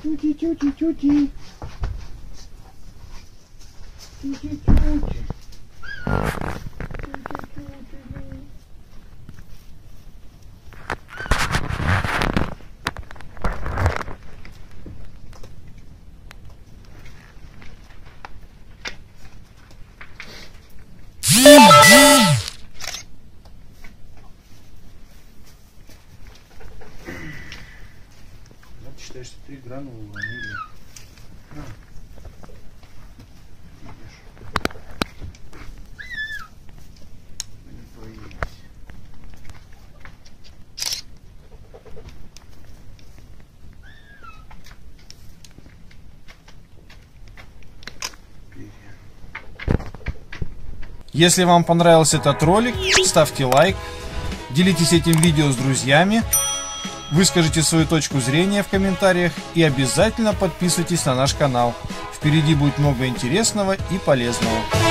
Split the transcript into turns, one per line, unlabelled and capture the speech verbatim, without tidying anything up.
Тюти, тюти, тюти. Тюти, тюти. Вот считай, что три гранулы ванили. А. Видишь? Не боись. Если вам понравился этот ролик, ставьте лайк, делитесь этим видео с друзьями, выскажите свою точку зрения в комментариях и обязательно подписывайтесь на наш канал. Впереди будет много интересного и полезного.